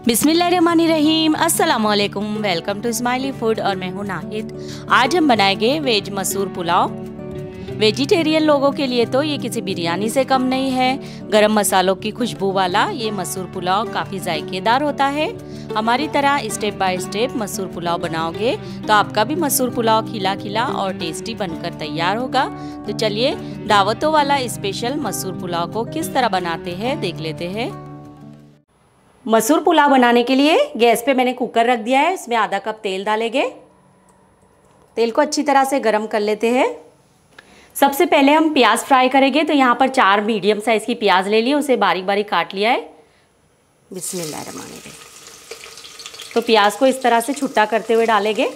बिस्मिल्लाहिर्रहमानिर्रहीम, अस्सलामुअलैकुम। Welcome to smiley food और मैं हूं नाहिद। आज हम बनाएंगे वेज मसूर पुलाव। वेजिटेरियन लोगों के लिए तो ये किसी बिरयानी से कम नहीं है। गरम मसालों की खुशबू वाला ये मसूर पुलाव काफ़ी जायकेदार होता है। हमारी तरह स्टेप बाय स्टेप मसूर पुलाव बनाओगे तो आपका भी मसूर पुलाव खिला खिला और टेस्टी बनकर तैयार होगा। तो चलिए दावतों वाला स्पेशल मसूर पुलाव को किस तरह बनाते हैं देख लेते हैं। मसूर पुलाव बनाने के लिए गैस पे मैंने कुकर रख दिया है। इसमें आधा कप तेल डालेंगे। तेल को अच्छी तरह से गरम कर लेते हैं। सबसे पहले हम प्याज फ्राई करेंगे। तो यहाँ पर 4 मीडियम साइज़ की प्याज ले ली, उसे बारीक बारीक काट लिया है। बिस्मिल्लाहिर्रहमानिर्रहीम। तो प्याज को इस तरह से छुट्टा करते हुए डालेंगे।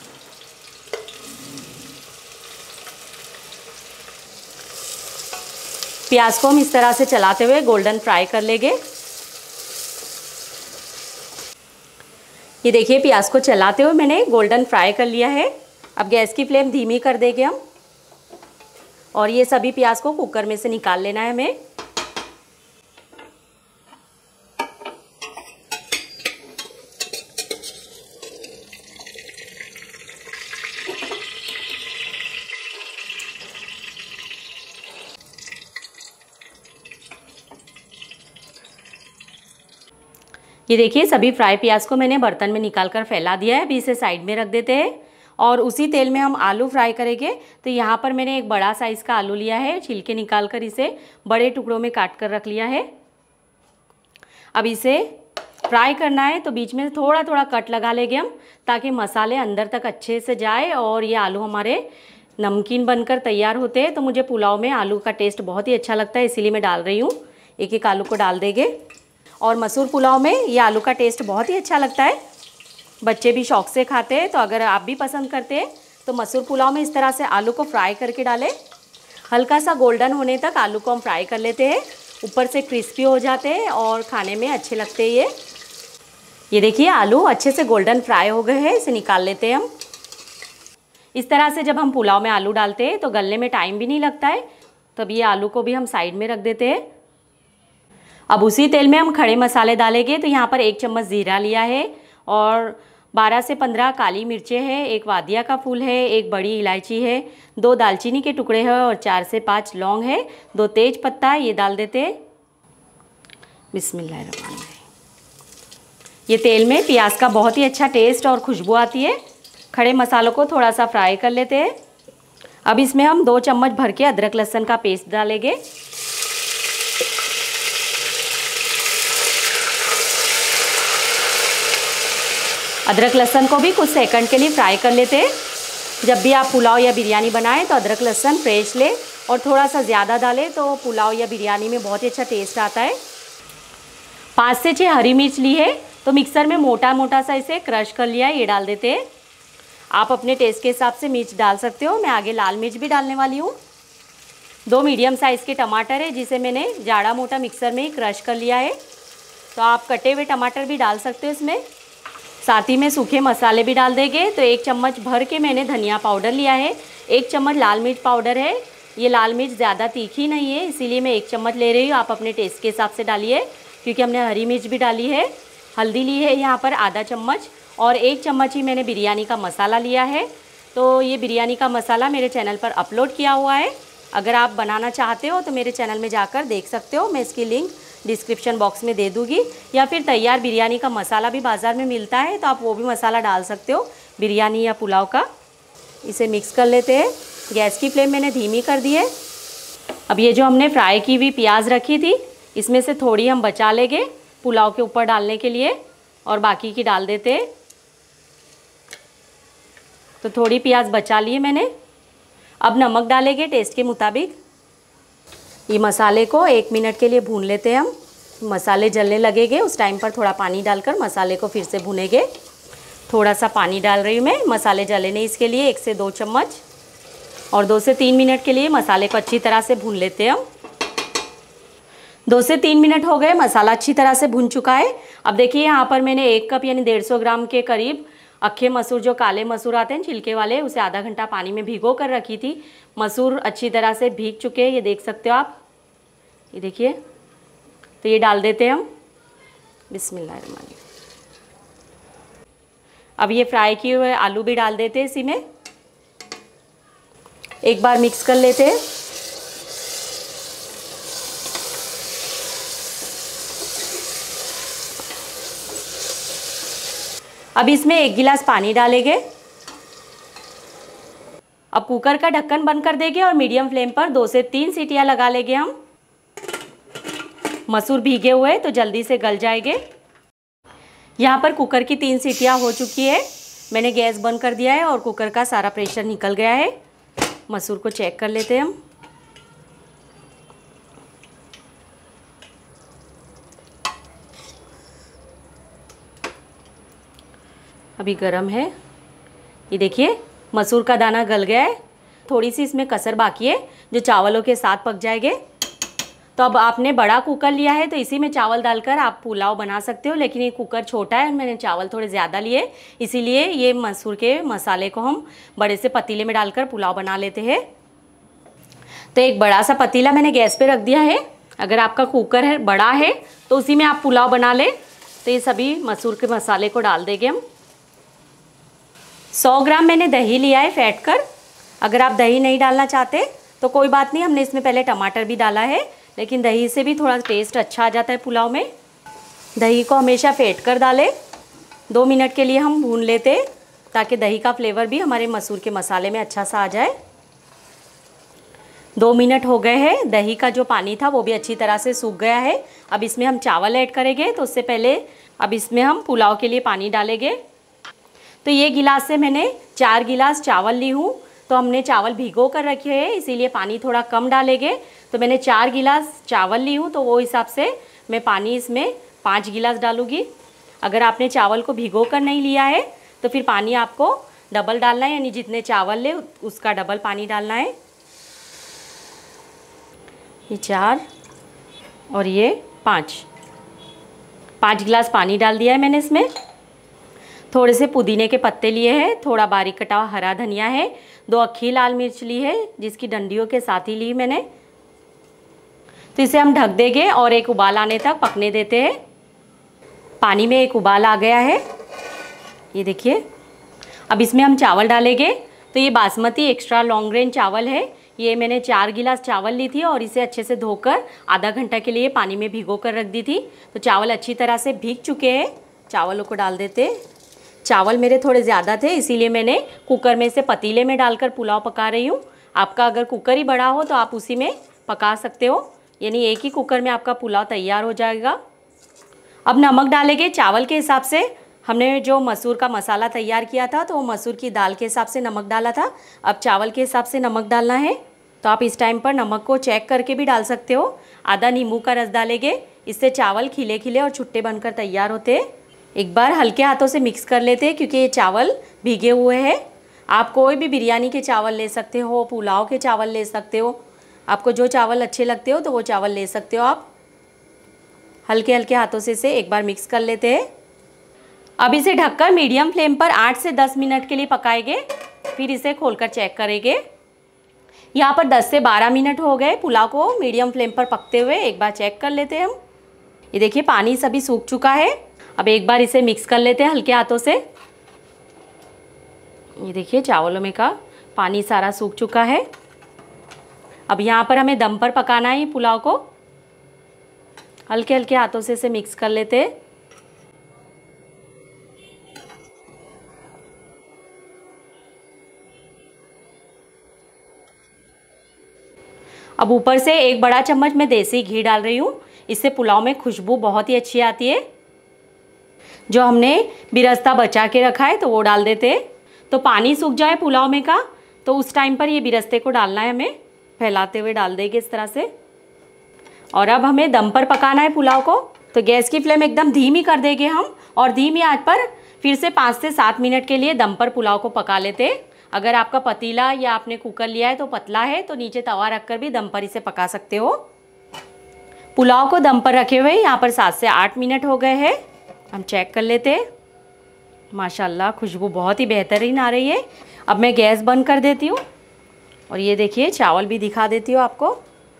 प्याज को हम इस तरह से चलाते हुए गोल्डन फ्राई कर लेंगे। ये देखिए प्याज को चलाते हुए मैंने गोल्डन फ्राई कर लिया है। अब गैस की फ्लेम धीमी कर देंगे हम और ये सभी प्याज को कुकर में से निकाल लेना है हमें। ये देखिए सभी फ्राई प्याज को मैंने बर्तन में निकाल कर फैला दिया है। अभी इसे साइड में रख देते हैं और उसी तेल में हम आलू फ्राई करेंगे। तो यहाँ पर मैंने एक बड़ा साइज़ का आलू लिया है, छिलके निकाल कर इसे बड़े टुकड़ों में काट कर रख लिया है। अब इसे फ्राई करना है तो बीच में थोड़ा थोड़ा कट लगा लेंगे हम, ताकि मसाले अंदर तक अच्छे से जाए और ये आलू हमारे नमकीन बनकर तैयार होते हैं। तो मुझे पुलाव में आलू का टेस्ट बहुत ही अच्छा लगता है, इसीलिए मैं डाल रही हूँ। एक एक आलू को डाल देंगे और मसूर पुलाव में ये आलू का टेस्ट बहुत ही अच्छा लगता है। बच्चे भी शौक से खाते हैं। तो अगर आप भी पसंद करते हैं तो मसूर पुलाव में इस तरह से आलू को फ्राई करके डालें। हल्का सा गोल्डन होने तक आलू को हम फ्राई कर लेते हैं। ऊपर से क्रिस्पी हो जाते हैं और खाने में अच्छे लगते हैं ये देखिए आलू अच्छे से गोल्डन फ्राई हो गए हैं। इसे निकाल लेते हैं हम। इस तरह से जब हम पुलाव में आलू डालते हैं तो गलने में टाइम भी नहीं लगता है। तब ये आलू को भी हम साइड में रख देते हैं। अब उसी तेल में हम खड़े मसाले डालेंगे। तो यहाँ पर 1 चम्मच ज़ीरा लिया है और 12 से 15 काली मिर्चें हैं, 1 वादिया का फूल है, 1 बड़ी इलायची है, 2 दालचीनी के टुकड़े हैं और 4 से 5 लौंग है, 2 तेज पत्ता ये डाल देते हैं। बिस्मिल्लाहिर्रहमानिर्रहीम। ये तेल में प्याज का बहुत ही अच्छा टेस्ट और खुशबू आती है। खड़े मसालों को थोड़ा सा फ्राई कर लेते हैं। अब इसमें हम 2 चम्मच भर के अदरक लहसुन का पेस्ट डालेंगे। अदरक लहसुन को भी कुछ सेकंड के लिए फ्राई कर लेते हैं। जब भी आप पुलाव या बिरयानी बनाएं तो अदरक लहसुन फ्रेश लें और थोड़ा सा ज़्यादा डालें तो पुलाव या बिरयानी में बहुत ही अच्छा टेस्ट आता है। 5 से 6 हरी मिर्च ली है तो मिक्सर में मोटा मोटा सा इसे क्रश कर लिया है, ये डाल देते हैं। आप अपने टेस्ट के हिसाब से मिर्च डाल सकते हो। मैं आगे लाल मिर्च भी डालने वाली हूँ। 2 मीडियम साइज़ के टमाटर है जिसे मैंने जाड़ा मोटा मिक्सर में ही क्रश कर लिया है। तो आप कटे हुए टमाटर भी डाल सकते हो इसमें। साथ ही में सूखे मसाले भी डाल देंगे। तो 1 चम्मच भर के मैंने धनिया पाउडर लिया है, 1 चम्मच लाल मिर्च पाउडर है। ये लाल मिर्च ज़्यादा तीखी नहीं है, इसीलिए मैं 1 चम्मच ले रही हूँ। आप अपने टेस्ट के हिसाब से डालिए क्योंकि हमने हरी मिर्च भी डाली है। हल्दी ली है यहाँ पर आधा चम्मच और 1 चम्मच ही मैंने बिरयानी का मसाला लिया है। तो ये बिरयानी का मसाला मेरे चैनल पर अपलोड किया हुआ है। अगर आप बनाना चाहते हो तो मेरे चैनल में जाकर देख सकते हो। मैं इसकी लिंक डिस्क्रिप्शन बॉक्स में दे दूँगी। या फिर तैयार बिरयानी का मसाला भी बाज़ार में मिलता है, तो आप वो भी मसाला डाल सकते हो बिरयानी या पुलाव का। इसे मिक्स कर लेते हैं। गैस की फ्लेम मैंने धीमी कर दी है। अब ये जो हमने फ्राई की हुई प्याज रखी थी इसमें से थोड़ी हम बचा लेंगे पुलाव के ऊपर डालने के लिए और बाकी की डाल देते हैं। तो थोड़ी प्याज बचा ली है मैंने। अब नमक डालेंगे टेस्ट के मुताबिक। ये मसाले को 1 मिनट के लिए भून लेते हैं हम। मसाले जलने लगेंगे उस टाइम पर थोड़ा पानी डालकर मसाले को फिर से भूनेंगे। थोड़ा सा पानी डाल रही हूँ मैं, मसाले जले नहीं इसके लिए। 1 से 2 चम्मच और 2 से 3 मिनट के लिए मसाले को अच्छी तरह से भून लेते हैं हम। 2 से 3 मिनट हो गए, मसाला अच्छी तरह से भून चुका है। अब देखिए यहाँ पर मैंने 1 कप यानी 150 ग्राम के करीब अक्खे मसूर, जो काले मसूर आते हैं छिलके वाले, उसे आधा घंटा पानी में भिगो कर रखी थी। मसूर अच्छी तरह से भीग चुके हैं, ये देख सकते हो आप। ये देखिए, तो ये डाल देते हैं हम। बिस्मिल्लाहिर्रहमानिर्रहीम। अब ये फ्राई किए हुए आलू भी डाल देते हैं इसी में, एक बार मिक्स कर लेते हैं। अब इसमें 1 गिलास पानी डालेंगे। अब कुकर का ढक्कन बंद कर देंगे और मीडियम फ्लेम पर 2 से 3 सीटियां लगा लेंगे हम। मसूर भीगे हुए तो जल्दी से गल जाएंगे। यहाँ पर कुकर की 3 सीटियां हो चुकी है। मैंने गैस बंद कर दिया है और कुकर का सारा प्रेशर निकल गया है। मसूर को चेक कर लेते हैं हम। अभी गरम है। ये देखिए मसूर का दाना गल गया है। थोड़ी सी इसमें कसर बाकी है जो चावलों के साथ पक जाएंगे। तो अब आपने बड़ा कुकर लिया है तो इसी में चावल डालकर आप पुलाव बना सकते हो, लेकिन ये कुकर छोटा है, मैंने चावल थोड़े ज़्यादा लिए, इसीलिए ये मसूर के मसाले को हम बड़े से पतीले में डालकर पुलाव बना लेते हैं। तो एक बड़ा सा पतीला मैंने गैस पे रख दिया है। अगर आपका कुकर है बड़ा है तो उसी में आप पुलाव बना लें। तो ये सभी मसूर के मसाले को डाल देंगे हम। 100 ग्राम मैंने दही लिया है फेंट कर। अगर आप दही नहीं डालना चाहते तो कोई बात नहीं, हमने इसमें पहले टमाटर भी डाला है, लेकिन दही से भी थोड़ा टेस्ट अच्छा आ जाता है पुलाव में। दही को हमेशा फेंट कर डालें। 2 मिनट के लिए हम भून लेते हैं ताकि दही का फ्लेवर भी हमारे मसूर के मसाले में अच्छा सा आ जाए। 2 मिनट हो गए हैं। दही का जो पानी था वो भी अच्छी तरह से सूख गया है। अब इसमें हम चावल ऐड करेंगे, तो उससे पहले अब इसमें हम पुलाव के लिए पानी डालेंगे। तो ये गिलास से मैंने 4 गिलास चावल ली हूँ। तो हमने चावल भिगो कर रखे हैं, इसीलिए पानी थोड़ा कम डालेंगे। तो मैंने 4 गिलास चावल ली हूँ, तो वो हिसाब से मैं पानी इसमें 5 गिलास डालूँगी। अगर आपने चावल को भिगो कर नहीं लिया है तो फिर पानी आपको डबल डालना है, यानी जितने चावल ले उसका डबल पानी डालना है। ये 4 और ये 5 गिलास पानी डाल दिया है मैंने इसमें। थोड़े से पुदीने के पत्ते लिए हैं, थोड़ा बारीक कटा हुआ हरा धनिया है, 2 अक्खी लाल मिर्च ली है जिसकी डंडियों के साथ ही ली मैंने। तो इसे हम ढक देंगे और एक उबाल आने तक पकने देते हैं। पानी में एक उबाल आ गया है, ये देखिए। अब इसमें हम चावल डालेंगे। तो ये बासमती एक्स्ट्रा लॉन्ग रेंज चावल है। ये मैंने 4 गिलास चावल ली थी और इसे अच्छे से धोकर आधा घंटा के लिए पानी में भिगो कर रख दी थी। तो चावल अच्छी तरह से भीग चुके हैं। चावलों को डाल देते। चावल मेरे थोड़े ज़्यादा थे, इसीलिए मैंने कुकर में से पतीले में डालकर पुलाव पका रही हूँ। आपका अगर कुकर ही बड़ा हो तो आप उसी में पका सकते हो, यानी एक ही कुकर में आपका पुलाव तैयार हो जाएगा। अब नमक डालेंगे चावल के हिसाब से। हमने जो मसूर का मसाला तैयार किया था तो वो मसूर की दाल के हिसाब से नमक डाला था। अब चावल के हिसाब से नमक डालना है। तो आप इस टाइम पर नमक को चेक करके भी डाल सकते हो। आधा नींबू का रस डालेंगे, इससे चावल खिले खिले और छुट्टे बनकर तैयार होते हैं। एक बार हल्के हाथों से मिक्स कर लेते हैं क्योंकि ये चावल भीगे हुए हैं। आप कोई भी बिरयानी के चावल ले सकते हो, पुलाव के चावल ले सकते हो, आपको जो चावल अच्छे लगते हो तो वो चावल ले सकते हो आप। हल्के हल्के हाथों से इसे एक बार मिक्स कर लेते हैं। अब इसे ढककर मीडियम फ्लेम पर 8 से 10 मिनट के लिए पकाएंगे, फिर इसे खोलकर चेक करेंगे। यहाँ पर 10 से 12 मिनट हो गए पुलाव को मीडियम फ्लेम पर पकते हुए। एक बार चेक कर लेते हैं हम। ये देखिए पानी सभी सूख चुका है। अब एक बार इसे मिक्स कर लेते हैं हल्के हाथों से। ये देखिए चावलों में का पानी सारा सूख चुका है। अब यहाँ पर हमें दम पर पकाना है पुलाव को। हल्के हल्के हाथों से इसे मिक्स कर लेते हैं। अब ऊपर से 1 बड़ा चम्मच मैं देसी घी डाल रही हूँ, इससे पुलाव में खुशबू बहुत ही अच्छी आती है। जो हमने बिरस्ता बचा के रखा है तो वो डाल देते हैं। तो पानी सूख जाए पुलाव में का तो उस टाइम पर ये बिरस्ते को डालना है, हमें फैलाते हुए डाल देंगे इस तरह से। और अब हमें दम पर पकाना है पुलाव को। तो गैस की फ्लेम एकदम धीमी कर देंगे हम और धीमी आंच पर फिर से 5 से 7 मिनट के लिए दम पर पुलाव को पका लेते हैं। अगर आपका पतीला या आपने कुकर लिया है तो पतला है तो नीचे तवा रखकर भी दम पर इसे पका सकते हो। पुलाव को दम पर रखे हुए यहाँ पर 7 से 8 मिनट हो गए हैं। हम चेक कर लेते हैं। माशाल्लाह खुशबू बहुत ही बेहतरीन आ रही है। अब मैं गैस बंद कर देती हूँ और ये देखिए चावल भी दिखा देती हूँ आपको।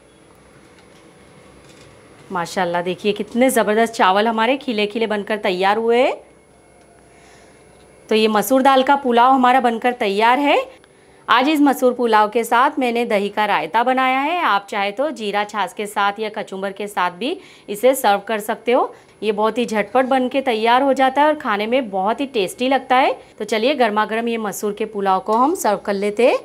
माशाल्लाह देखिए कितने ज़बरदस्त चावल हमारे खिले खिले बनकर तैयार हुए हैं। तो ये मसूर दाल का पुलाव हमारा बनकर तैयार है। आज इस मसूर पुलाव के साथ मैंने दही का रायता बनाया है। आप चाहे तो जीरा छाछ के साथ या कचुम्बर के साथ भी इसे सर्व कर सकते हो। ये बहुत ही झटपट बन के तैयार हो जाता है और खाने में बहुत ही टेस्टी लगता है। तो चलिए गर्मा गर्म ये मसूर के पुलाव को हम सर्व कर लेते हैं।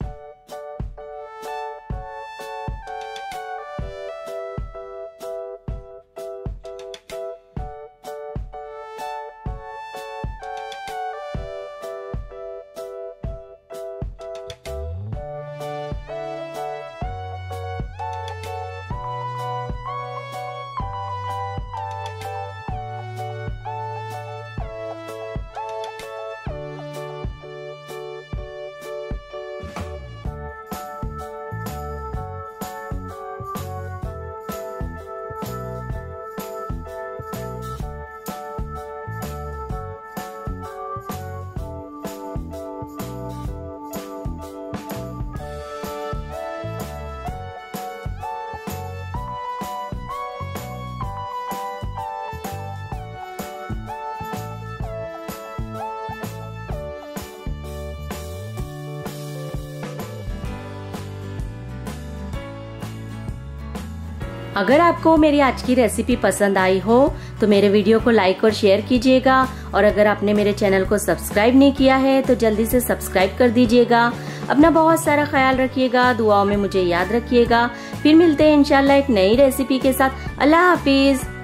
अगर आपको मेरी आज की रेसिपी पसंद आई हो तो मेरे वीडियो को लाइक और शेयर कीजिएगा, और अगर आपने मेरे चैनल को सब्सक्राइब नहीं किया है तो जल्दी से सब्सक्राइब कर दीजिएगा। अपना बहुत सारा ख्याल रखिएगा, दुआओं में मुझे याद रखिएगा। फिर मिलते हैं इंशाल्लाह एक नई रेसिपी के साथ। अल्लाह हाफिज।